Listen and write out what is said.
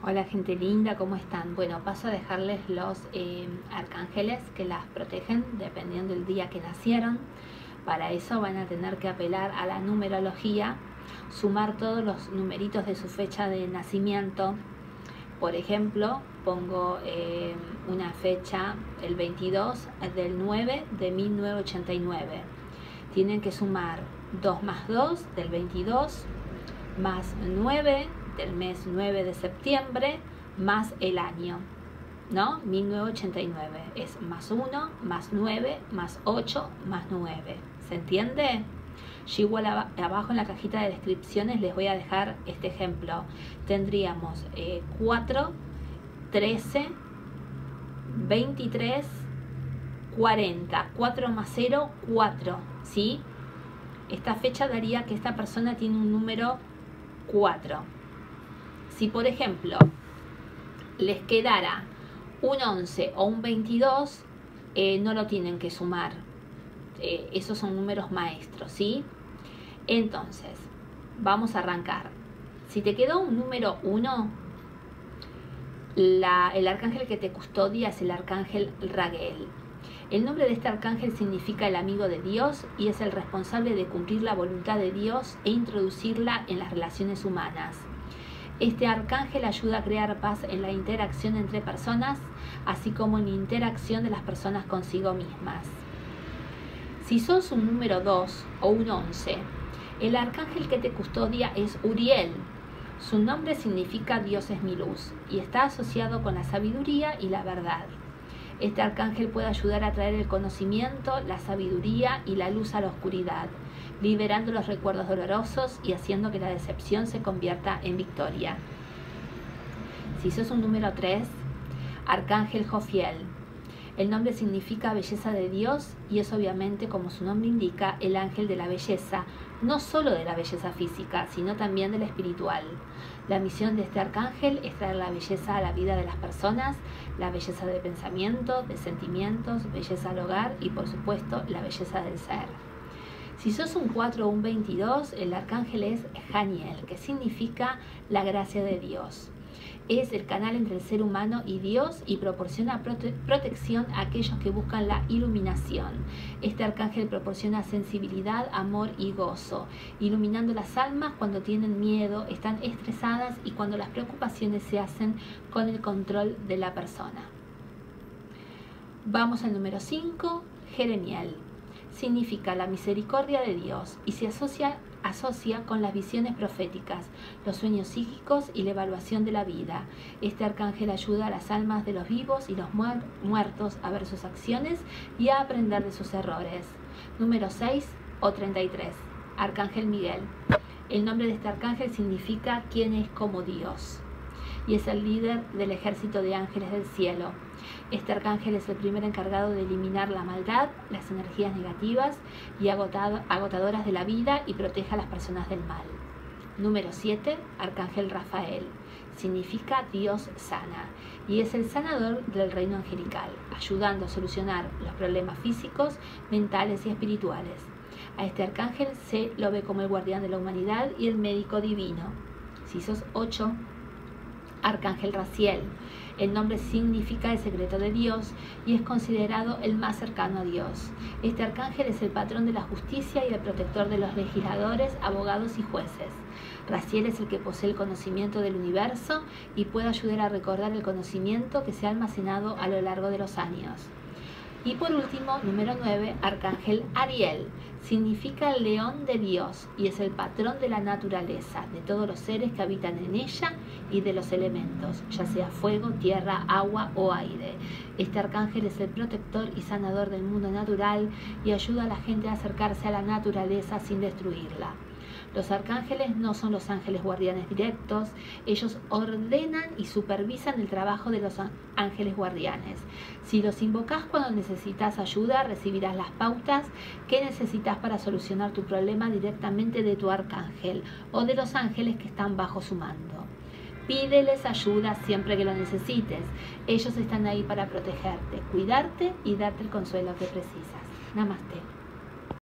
Hola gente linda, ¿cómo están? Bueno, paso a dejarles los arcángeles que las protegen dependiendo del día que nacieron. Para eso van a tener que apelar a la numerología, sumar todos los numeritos de su fecha de nacimiento. Por ejemplo, pongo una fecha, el 22 del 9 de 1989. Tienen que sumar 2 más 2 del 22 más 9 del mes 9 de septiembre más el año, ¿no? 1989 es más 1, más 9, más 8, más 9. ¿Se entiende? Yo igual abajo en la cajita de descripciones les voy a dejar este ejemplo. Tendríamos 4, 13, 23, 40. 4 más 0, 4, ¿sí? Esta fecha daría que esta persona tiene un número 4. Si por ejemplo les quedara un 11 o un 22, no lo tienen que sumar. Esos son números maestros, ¿sí? Entonces, vamos a arrancar. Si te quedó un número 1, el arcángel que te custodia es el arcángel Raguel. El nombre de este arcángel significa el amigo de Dios y es el responsable de cumplir la voluntad de Dios e introducirla en las relaciones humanas. Este arcángel ayuda a crear paz en la interacción entre personas, así como en la interacción de las personas consigo mismas. Si sos un número 2 o un 11, el arcángel que te custodia es Uriel. Su nombre significa Dios es mi luz y está asociado con la sabiduría y la verdad. Este arcángel puede ayudar a traer el conocimiento, la sabiduría y la luz a la oscuridad, liberando los recuerdos dolorosos y haciendo que la decepción se convierta en victoria. Si sos un número 3, arcángel Jofiel. El nombre significa belleza de Dios y es obviamente, como su nombre indica, el ángel de la belleza, no solo de la belleza física, sino también de la espiritual. La misión de este arcángel es traer la belleza a la vida de las personas, la belleza de pensamiento, de sentimientos, belleza al hogar y por supuesto la belleza del ser. Si sos un 4 o un 22, el arcángel es Janiel, que significa la gracia de Dios. Es el canal entre el ser humano y Dios y proporciona protección a aquellos que buscan la iluminación. Este arcángel proporciona sensibilidad, amor y gozo, iluminando las almas cuando tienen miedo, están estresadas y cuando las preocupaciones se hacen con el control de la persona. Vamos al número 5, Jeremiel. Significa la misericordia de Dios y se asocia con las visiones proféticas, los sueños psíquicos y la evaluación de la vida. Este arcángel ayuda a las almas de los vivos y los muertos a ver sus acciones y a aprender de sus errores. Número 6 o 33, arcángel Miguel. El nombre de este arcángel significa quien es como Dios y es el líder del ejército de ángeles del cielo. Este arcángel es el primer encargado de eliminar la maldad, las energías negativas y agotadoras de la vida y protege a las personas del mal. Número 7, arcángel Rafael. Significa Dios sana y es el sanador del reino angelical, ayudando a solucionar los problemas físicos, mentales y espirituales. A este arcángel se lo ve como el guardián de la humanidad y el médico divino. Si sos 8, arcángel Raziel. El nombre significa el secreto de Dios y es considerado el más cercano a Dios. Este arcángel es el patrón de la justicia y el protector de los legisladores, abogados y jueces. Raziel es el que posee el conocimiento del universo y puede ayudar a recordar el conocimiento que se ha almacenado a lo largo de los años. Y por último, número 9, arcángel Ariel. Significa el león de Dios y es el patrón de la naturaleza, de todos los seres que habitan en ella y de los elementos, ya sea fuego, tierra, agua o aire. Este arcángel es el protector y sanador del mundo natural y ayuda a la gente a acercarse a la naturaleza sin destruirla. Los arcángeles no son los ángeles guardianes directos, ellos ordenan y supervisan el trabajo de los ángeles guardianes. Si los invocas cuando necesitas ayuda, recibirás las pautas que necesitas para solucionar tu problema directamente de tu arcángel o de los ángeles que están bajo su mando. Pídeles ayuda siempre que lo necesites. Ellos están ahí para protegerte, cuidarte y darte el consuelo que precisas. Namaste.